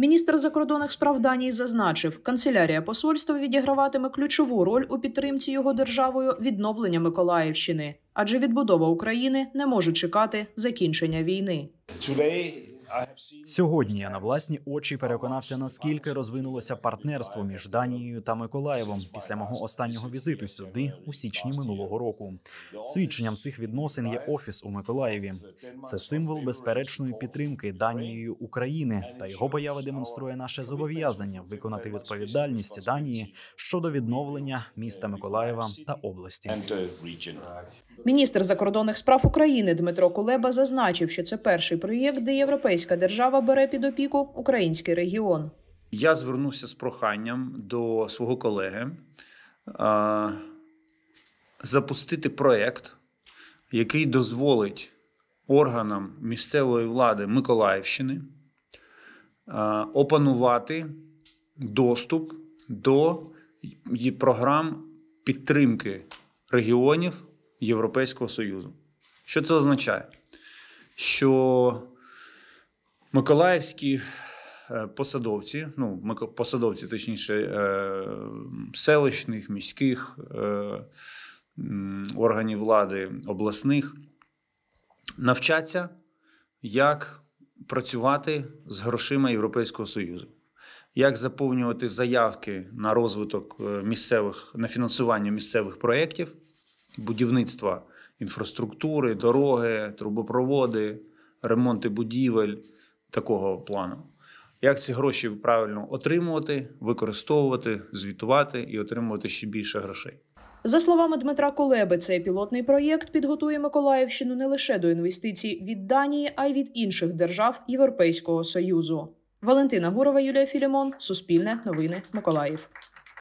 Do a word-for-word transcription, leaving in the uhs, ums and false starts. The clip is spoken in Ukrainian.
Міністр закордонних справ Данії зазначив, канцелярія посольства відіграватиме ключову роль у підтримці його державою відновлення Миколаївщини, адже відбудова України не може чекати закінчення війни. Сьогодні я на власні очі переконався, наскільки розвинулося партнерство між Данією та Миколаєвом після мого останнього візиту сюди у січні минулого року. Свідченням цих відносин є офіс у Миколаєві. Це символ безперечної підтримки Данією України, та його поява демонструє наше зобов'язання виконати відповідальність Данії щодо відновлення міста Миколаєва та області. Міністр закордонних справ України Дмитро Кулеба зазначив, що це перший проєкт, де європейська держава бере під опіку український регіон. Я звернувся з проханням до свого колеги а, запустити проєкт, який дозволить органам місцевої влади Миколаївщини а, опанувати доступ до програм підтримки регіонів Європейського Союзу. Що це означає? Що миколаївські посадовці, ну, посадовці, точніше, селищних, міських органів влади, обласних, навчаться, як працювати з грошима Європейського Союзу, як заповнювати заявки на розвиток місцевих, на фінансування місцевих проєктів, будівництва інфраструктури, дороги, трубопроводи, ремонти будівель такого плану. Як ці гроші правильно отримувати, використовувати, звітувати і отримувати ще більше грошей. За словами Дмитра Кулеби, цей пілотний проєкт підготує Миколаївщину не лише до інвестицій від Данії, а й від інших держав Європейського Союзу. Валентина Гурова, Юлія Філімон, Суспільне, Новини, Миколаїв.